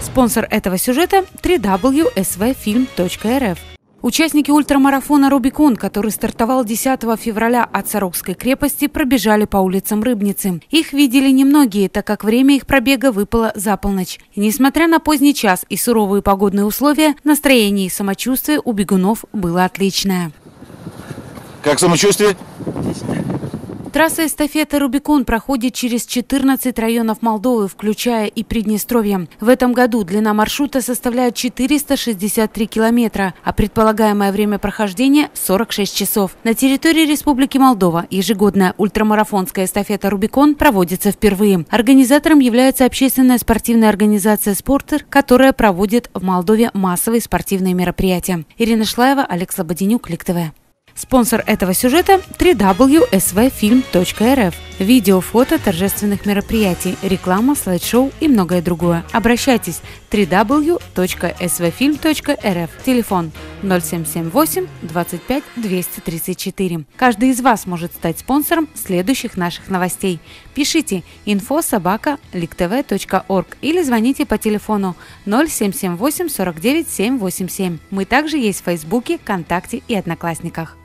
Спонсор этого сюжета – www.svfilm.rf. Участники ультрамарафона «Рубикон», который стартовал 10 февраля от Сарокской крепости, пробежали по улицам Рыбницы. Их видели немногие, так как время их пробега выпало за полночь. И несмотря на поздний час и суровые погодные условия, настроение и самочувствие у бегунов было отличное. Как самочувствие? Трасса эстафеты «Рубикон» проходит через 14 районов Молдовы, включая и Приднестровье. В этом году длина маршрута составляет 463 километра, а предполагаемое время прохождения – 46 часов. На территории Республики Молдова ежегодная ультрамарафонская эстафета «Рубикон» проводится впервые. Организатором является общественная спортивная организация «Спортер», которая проводит в Молдове массовые спортивные мероприятия. Ирина Шлаева, Олег Слободенюк, Лик ТВ. Спонсор этого сюжета – www.svfilm.rf. Видео, фото торжественных мероприятий, реклама, слайд-шоу и многое другое. Обращайтесь www.svfilm.rf. Телефон 0778 25 234. Каждый из вас может стать спонсором следующих наших новостей. Пишите info@liktv.org или звоните по телефону 0778 49 787. Мы также есть в Фейсбуке, ВКонтакте и Одноклассниках.